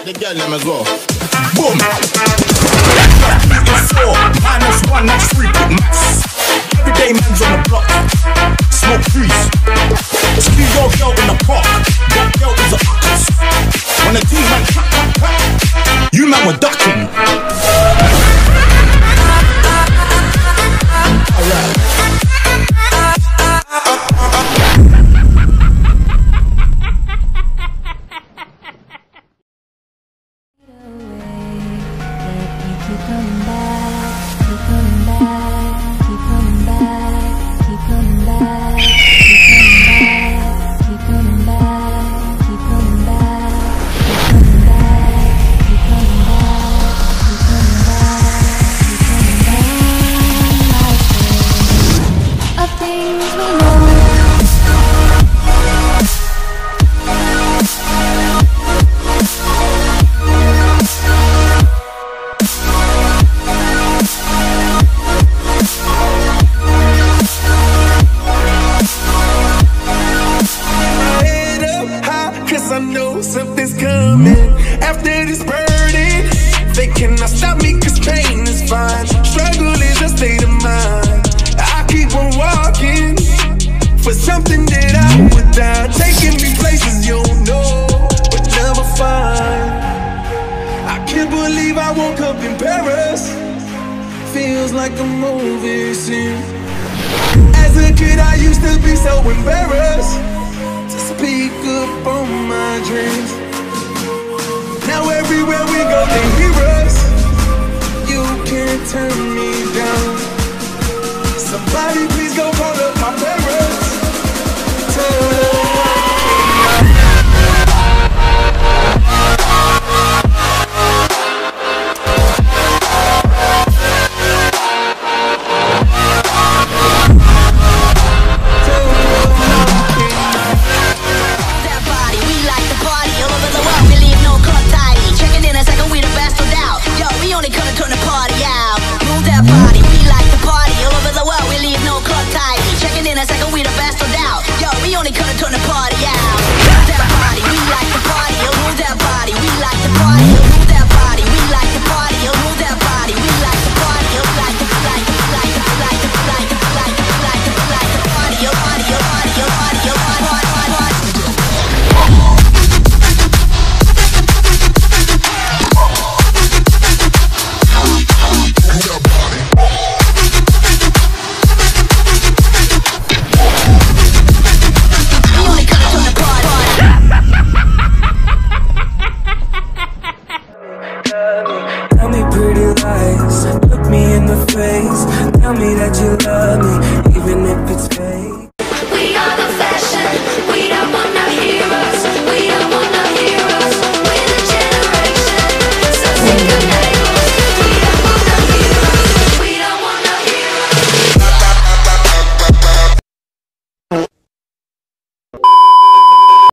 the girl, let me go. Boom. It's 4 minus 1, that's 3 quick maths. Everyday man's on the block. Smoke trees. See your girl in the park. That girl is a octopus. When the team man clap, clap, clap, you man were ducking. Alright. As a kid, I used to be so embarrassed.